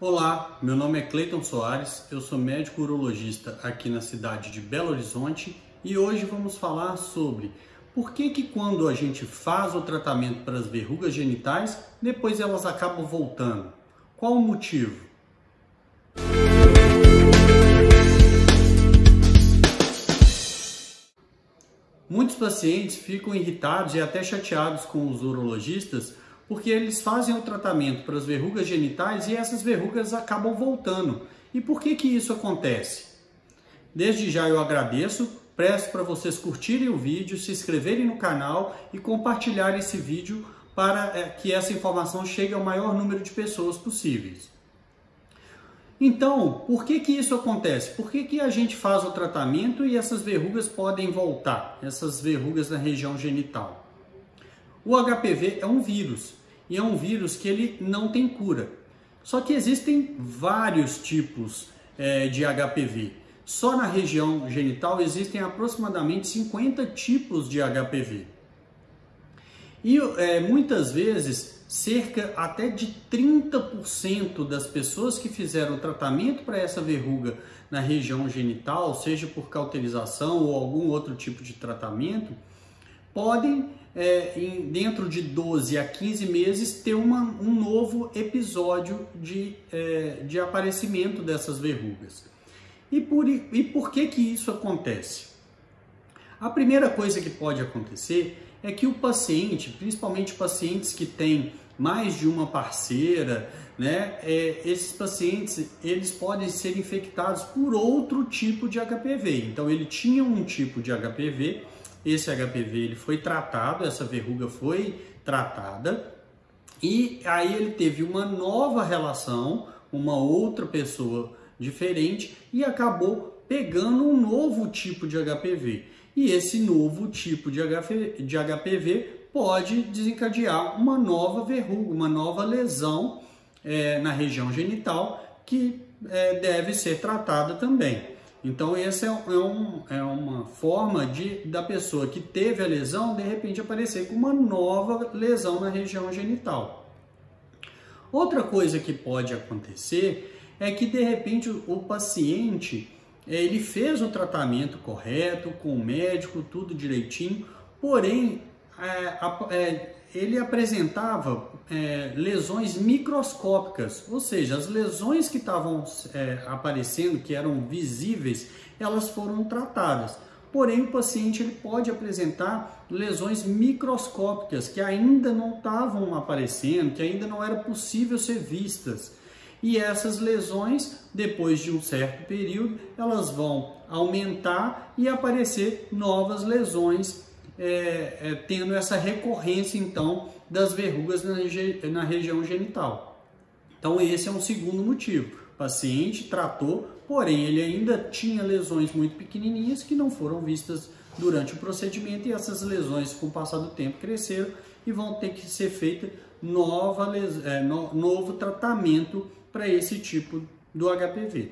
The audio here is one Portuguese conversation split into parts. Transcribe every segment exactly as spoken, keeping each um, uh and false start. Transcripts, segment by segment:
Olá, meu nome é Cleiton Soares, eu sou médico urologista aqui na cidade de Belo Horizonte e hoje vamos falar sobre por que que quando a gente faz o tratamento para as verrugas genitais, depois elas acabam voltando. Qual o motivo? Muitos pacientes ficam irritados e até chateados com os urologistas porque eles fazem o tratamento para as verrugas genitais e essas verrugas acabam voltando. E por que que isso acontece? Desde já eu agradeço, peço para vocês curtirem o vídeo, se inscreverem no canal e compartilhar esse vídeo para que essa informação chegue ao maior número de pessoas possíveis. Então, por que que isso acontece? Por que que a gente faz o tratamento e essas verrugas podem voltar, essas verrugas na região genital? O H P V é um vírus, e é um vírus que ele não tem cura. Só que existem vários tipos é, de H P V. Só na região genital existem aproximadamente cinquenta tipos de H P V. E é, muitas vezes, cerca até de trinta por cento das pessoas que fizeram o tratamento para essa verruga na região genital, seja por cauterização ou algum outro tipo de tratamento, podem, é, em, dentro de doze a quinze meses, ter uma, um novo episódio de, é, de aparecimento dessas verrugas. E por, e por que que isso acontece? A primeira coisa que pode acontecer é que o paciente, principalmente pacientes que têm mais de uma parceira, né, é, esses pacientes eles podem ser infectados por outro tipo de H P V. Então ele tinha um tipo de H P V, esse H P V ele foi tratado, essa verruga foi tratada e aí ele teve uma nova relação, uma outra pessoa diferente e acabou pegando um novo tipo de H P V. E esse novo tipo de H P V pode desencadear uma nova verruga, uma nova lesão é, na região genital que é, deve ser tratada também. Então essa é, um, é uma forma de, da pessoa que teve a lesão de repente aparecer com uma nova lesão na região genital. Outra coisa que pode acontecer é que de repente o, o paciente ele fez o tratamento correto, com o médico, tudo direitinho, porém é, é, ele apresentava é, lesões microscópicas, ou seja, as lesões que estavam é, aparecendo, que eram visíveis, elas foram tratadas. Porém, o paciente ele pode apresentar lesões microscópicas que ainda não estavam aparecendo, que ainda não era possível ser vistas. E essas lesões, depois de um certo período, elas vão aumentar e aparecer novas lesões, é, é, tendo essa recorrência, então, das verrugas na, na região genital. Então, esse é um segundo motivo. O paciente tratou, porém, ele ainda tinha lesões muito pequenininhas que não foram vistas durante o procedimento e essas lesões, com o passar do tempo, cresceram e vão ter que ser feita nova, é, no, novo tratamento para esse tipo do H P V.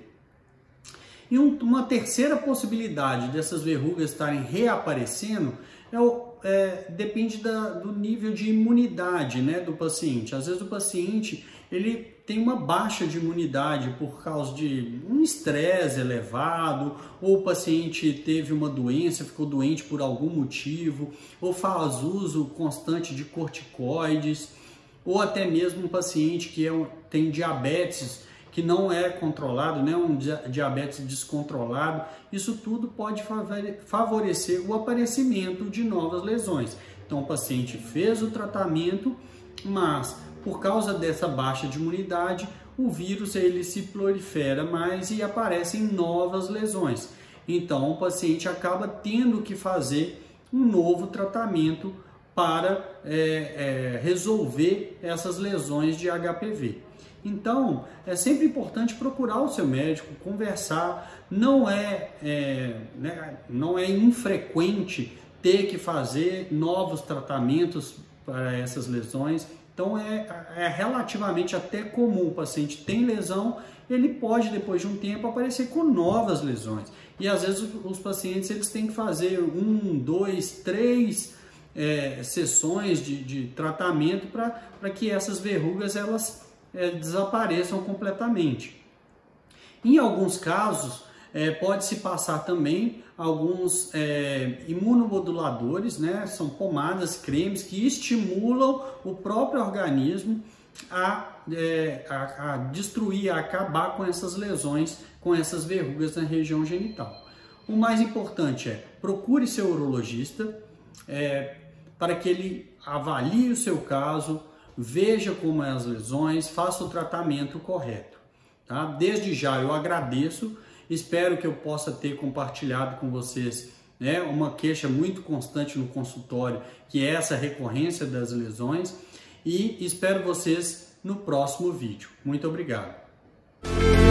E um, uma terceira possibilidade dessas verrugas estarem reaparecendo é o, é, depende da, do nível de imunidade, né, do paciente. Às vezes o paciente ele tem uma baixa de imunidade por causa de um estresse elevado, ou o paciente teve uma doença, ficou doente por algum motivo, ou faz uso constante de corticoides, ou até mesmo um paciente que é, tem diabetes que não é controlado, né, um diabetes descontrolado. Isso tudo pode favorecer o aparecimento de novas lesões. Então o paciente fez o tratamento, mas por causa dessa baixa de imunidade, o vírus ele se prolifera mais e aparecem novas lesões. Então o paciente acaba tendo que fazer um novo tratamento para é, é, resolver essas lesões de H P V. Então, é sempre importante procurar o seu médico, conversar. Não é, é, né, não é infrequente ter que fazer novos tratamentos para essas lesões. Então, é, é relativamente até comum. O paciente tem lesão, ele pode, depois de um tempo, aparecer com novas lesões. E, às vezes, os pacientes eles têm que fazer um, dois, três É, sessões de, de tratamento para que essas verrugas elas é, desapareçam completamente. Em alguns casos, é, pode-se passar também alguns é, imunomoduladores, né? São pomadas, cremes que estimulam o próprio organismo a, é, a, a destruir, a acabar com essas lesões, com essas verrugas na região genital. O mais importante é, procure seu urologista é, para que ele avalie o seu caso, veja como é as lesões, faça o tratamento correto. Tá? Desde já eu agradeço, espero que eu possa ter compartilhado com vocês, né, uma queixa muito constante no consultório, que é essa recorrência das lesões, e espero vocês no próximo vídeo. Muito obrigado!